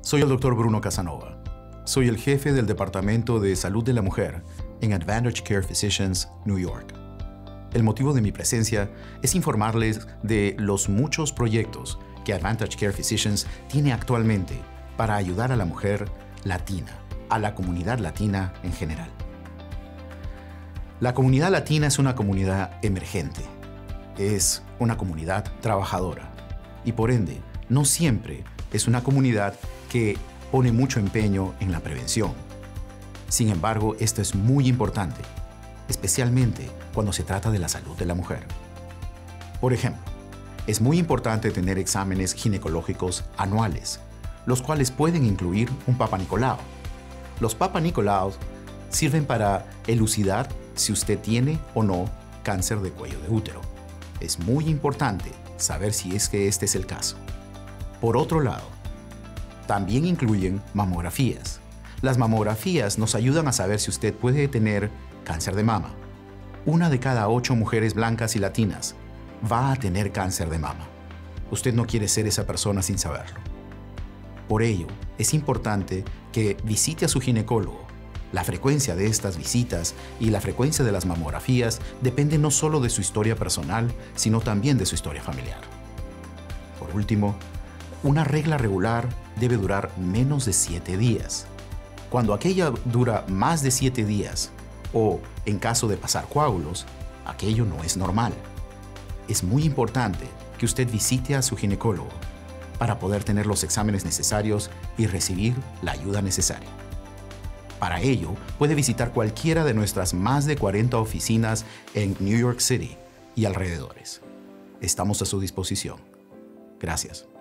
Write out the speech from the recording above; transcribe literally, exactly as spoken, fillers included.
Soy el doctor Bruno Casanova. Soy el jefe del Departamento de Salud de la Mujer en Advantage Care Physicians, New York. El motivo de mi presencia es informarles de los muchos proyectos que Advantage Care Physicians tiene actualmente para ayudar a la mujer latina, a la comunidad latina en general. La comunidad latina es una comunidad emergente, es una comunidad trabajadora y por ende no siempre es una comunidad que pone mucho empeño en la prevención. Sin embargo, esto es muy importante, especialmente cuando se trata de la salud de la mujer. Por ejemplo, es muy importante tener exámenes ginecológicos anuales, los cuales pueden incluir un Papa Nicolau. Los Papa Nicolau sirven para elucidar si usted tiene o no cáncer de cuello de útero. Es muy importante saber si es que este es el caso. Por otro lado, también incluyen mamografías. Las mamografías nos ayudan a saber si usted puede tener cáncer de mama. Una de cada ocho mujeres blancas y latinas va a tener cáncer de mama. Usted no quiere ser esa persona sin saberlo. Por ello, es importante que visite a su ginecólogo. La frecuencia de estas visitas y la frecuencia de las mamografías depende no solo de su historia personal, sino también de su historia familiar. Por último, una regla regular debe durar menos de siete días. Cuando aquella dura más de siete días, o en caso de pasar coágulos, aquello no es normal. Es muy importante que usted visite a su ginecólogo para poder tener los exámenes necesarios y recibir la ayuda necesaria. Para ello, puede visitar cualquiera de nuestras más de cuarenta oficinas en New York City y alrededores. Estamos a su disposición. Gracias.